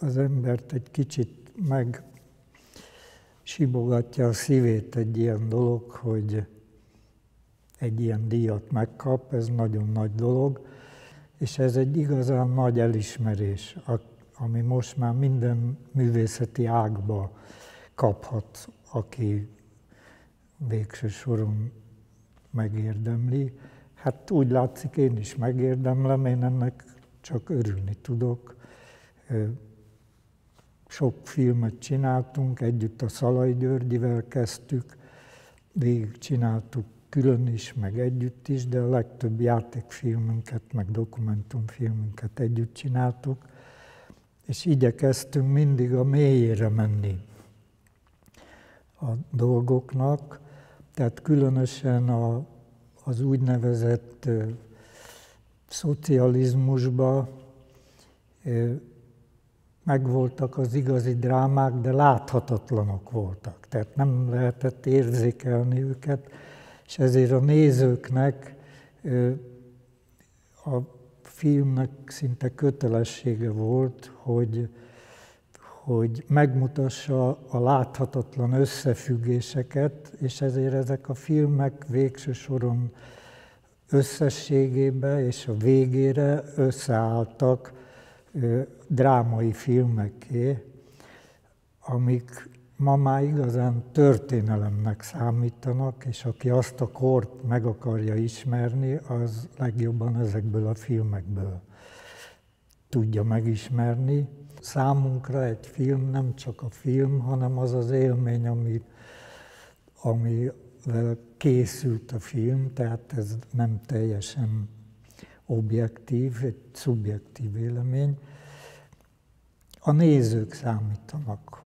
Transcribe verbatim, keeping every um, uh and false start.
az embert egy kicsit megsibogatja a szívét egy ilyen dolog, hogy egy ilyen díjat megkap, ez nagyon nagy dolog, és ez egy igazán nagy elismerés, ami most már minden művészeti ágba kaphat, aki végső soron megérdemli. Hát úgy látszik, én is megérdemlem, én ennek csak örülni tudok. Sok filmet csináltunk, együtt a Szalai Györgyivel kezdtük, végig csináltuk külön is, meg együtt is, de a legtöbb játékfilmünket, meg dokumentumfilmünket együtt csináltuk, és igyekeztünk mindig a mélyére menni a dolgoknak, tehát különösen a, az úgynevezett ö, szocializmusban ö, megvoltak az igazi drámák, de láthatatlanok voltak, tehát nem lehetett érzékelni őket, és ezért a nézőknek ö, a filmnek szinte kötelessége volt, hogy, hogy megmutassa a láthatatlan összefüggéseket, és ezért ezek a filmek végső soron összességében és a végére összeálltak ö, drámai filmekké, amik ma már igazán történelemnek számítanak, és aki azt a kort meg akarja ismerni, az legjobban ezekből a filmekből tudja megismerni. Számunkra egy film nem csak a film, hanem az az élmény, ami, amivel készült a film, tehát ez nem teljesen objektív, egy szubjektív vélemény. A nézők számítanak.